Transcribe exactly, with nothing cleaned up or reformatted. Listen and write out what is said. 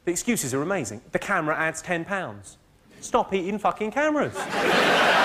The excuses are amazing. The camera adds ten pounds. Stop eating fucking cameras.